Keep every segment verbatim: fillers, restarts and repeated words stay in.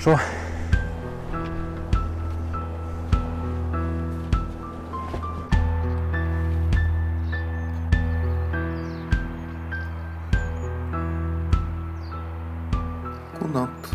se. God natt.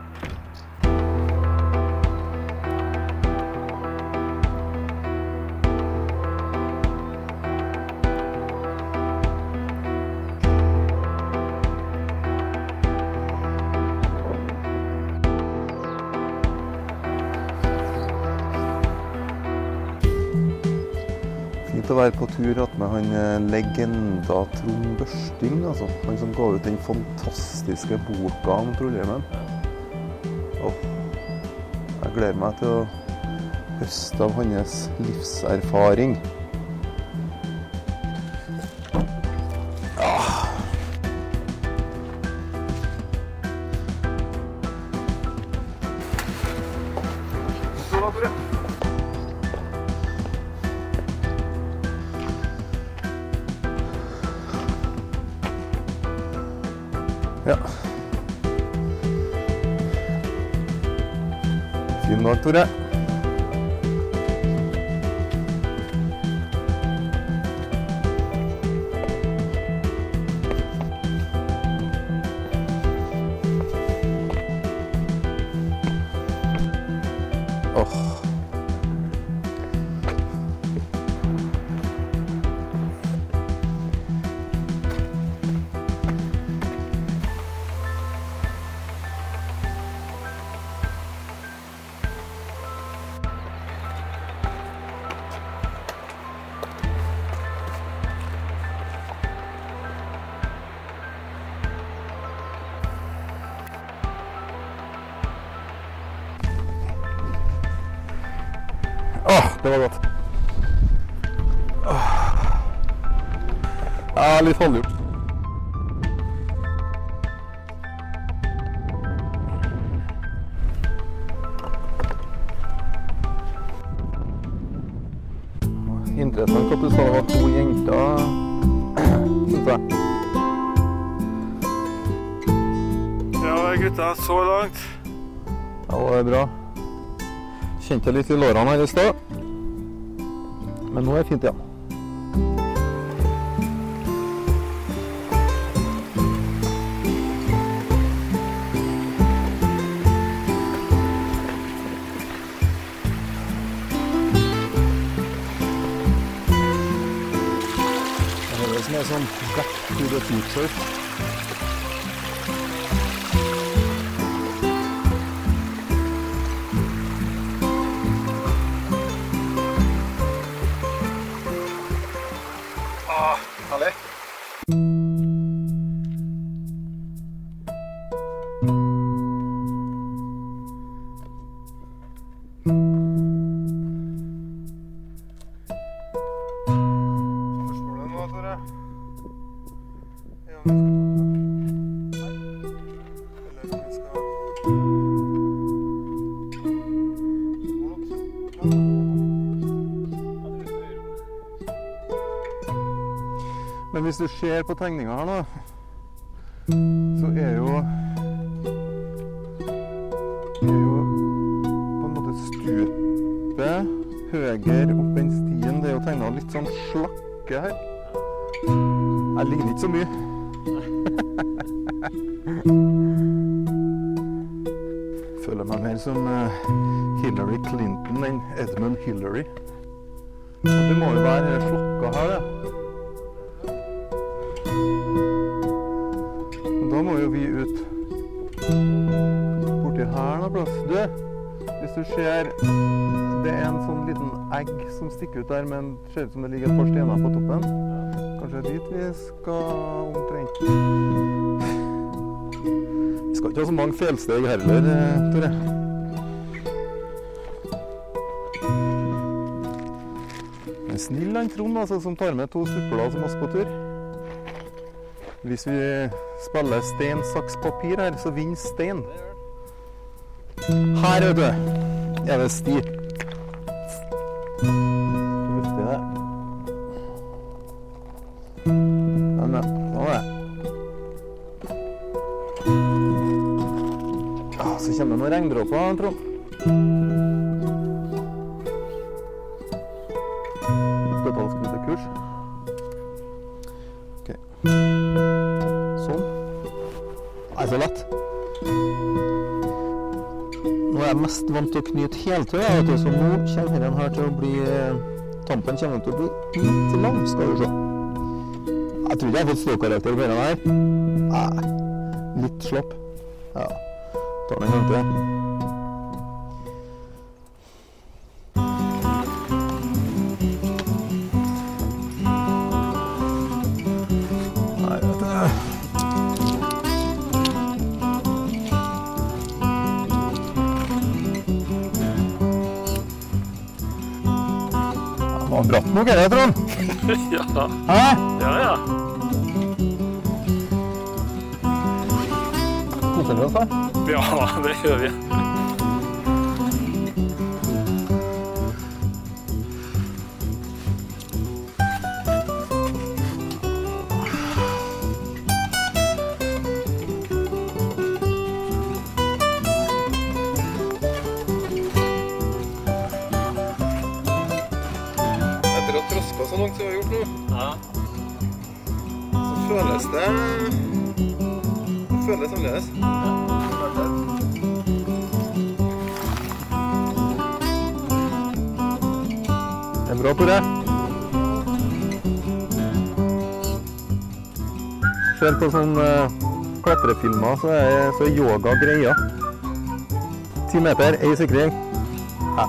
Fint å være på tur at med han legenda Trond Børsting, altså. Han som ga ut den fantastiske boka om Trollheimen. Og jeg gleder meg til å høste av hans livserfaring. Ah. Så da, Tore. Ja. Fin dag, Tore. Åh. Åh, det var godt. Åh. Ja, litt halvgjort. Interessant at du sa det var to jenter, synes jeg. Ja, gutta, så langt. Ja, det er bra. Kjente jeg litt i lårene her i sted, men nå er det fint igjen. Det er det som er sånn back to the future. Herlig. Spørsmålet nå, Tore. Ja, vi skal ta. Eller vi skal... Men hvis du ser på tegninga her nå, så er jo, er jo på en måte stupet høyere opp enn stien. Det er jo tegnet litt sånn slakke her. Jeg ligner ikke så mye. Føler meg mer som Hillary Clinton enn Edmund Hillary. Og det må jo være slakka her, det. Da må jo vi ut borti her noe plass. Du, hvis du ser, det er en sånn liten egg som stikker ut der, men det ser ut som det ligger et par stener på toppen. Kanskje dit vi skal omtrent. Vi skal ikke ha så mange felsteg heller, Tore. En snill han Trond, altså, som tar med to stupler som oss på tur. Hvis vi spiller stein, saks, papir her, så vinner stein. Her, vet du, er det sti. Hvor luftig er det? Ja, men, sånn er det. Ah, så Så kommer det noen regndråper, Trond. Detaljskrutekurs. Ok. Sånn. Det er så lett. Nå er jeg mest vant til å knyte heltøy, vet du, så nå kommer den her til å bli... Tampen kommer til å bli litt lang, skal du se. Jeg tror ikke jeg har fått ståkarakter på denne her. Nei, litt slapp. Ja, tar den en gang til. Nei, vet du. Det var bratt nok, er det, Trond? Ja. Hæ? Ja, ja. Koser vi oss da? Ja, det gjør vi. Etter å ha trosket så langt som vi har gjort nå, Ja. så føles det... Det føles annerledes. Det er bra, Tore. Ser på sånne klatrefilmer, så er, så er yoga greia. Ti meter, ei sikring. Ja.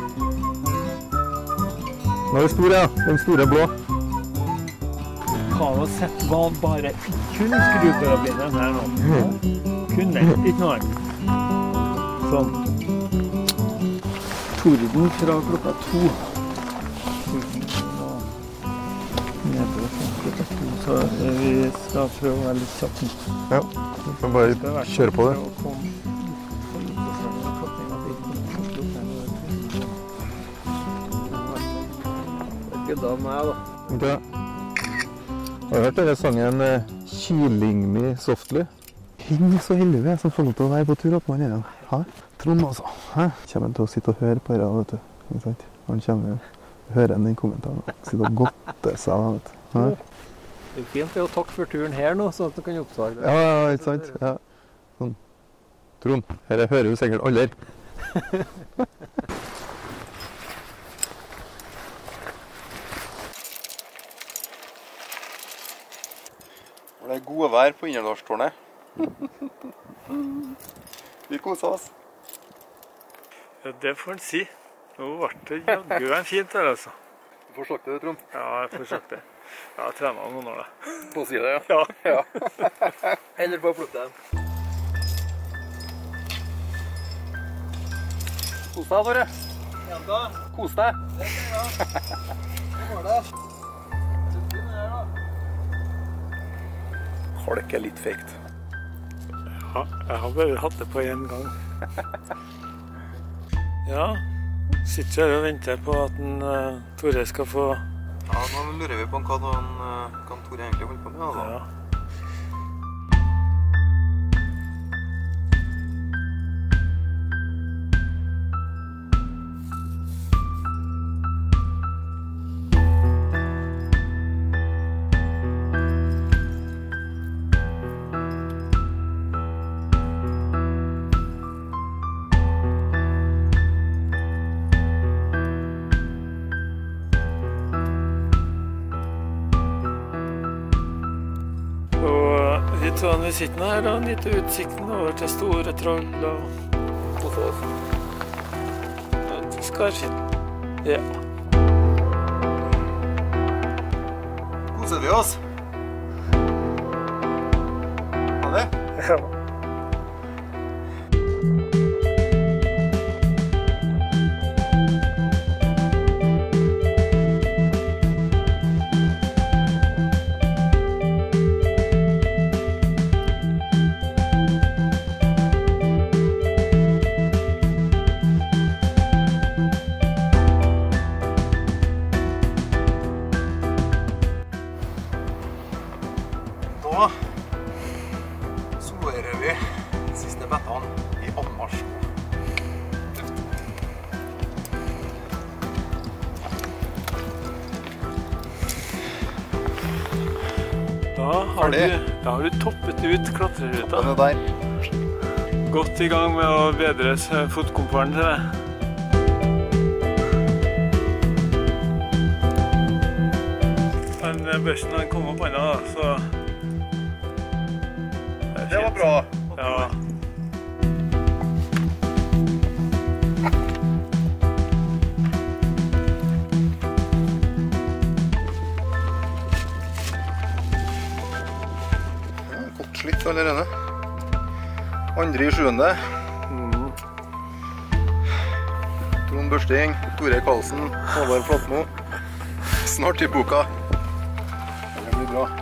Nå er det stor, ja. Den store blå. Kan ha sett hva bare kun skrukarabinen her nå. Kun det, ikke noe annet. Sånn. Torden fra klokka to. Så vi skal prøve å være litt kjapt. Ja, vi får bare kjøre på det. Det er ikke da meg da. Okay. Har du hørt denne sangen Kyling Me Softly? Hvem er så heldig vi er som får lov til å være på tur opp med den? Hæ? Trond altså. Hæ? Kommer han til å sitte og høre på det, vet du. Ikke sant? Han kommer og hører den i kommentaren. Sitter og godter seg, vet du. Hæ? Det er fint det å takke for turen her nå, så at du kan oppdage det. Ja, ja, ikke sant? Ja. Sånn. Trond, her hører jo sikkert alle. Det er gode vær på Innerdalstårnet. Vi koser oss. Ja, det får en si. Nå ble det jaggu en fint her, altså. Du får sagt det, Trond. Ja, jeg får sagt det. Ja, jeg trener noen år da. På å si det, ja. Ja. Heller på å plukke den. Kos deg, Tore. Jenta, Kos deg. det er bra. Hvor går det? Halk er litt fekt. Ja, jeg har bare hatt det på en gang. Ja, sitter her og venter på at en, uh, Tore skal få... Ja, nå lurer vi på hva, den, hva Tore egentlig holder på med. Altså. Ja. Sånn, vi sitter her og nyter utsikten over til store troll og hos oss. Skarfinn. Ja. Koser vi oss? Ha det? Ja. Så er det Da har, du, da har du toppet ut klatreruta. Den er der. Godt i gang med å bedre fotkomforten til deg. Den børsten han kom opp enda da, så... Det var bra. Ja. Godt slitt allerede. Andre i sjuende. Mm. Trond Børsting, Tore Karlsen, Håvard Flatmo. Snart i boka. Det blir bra.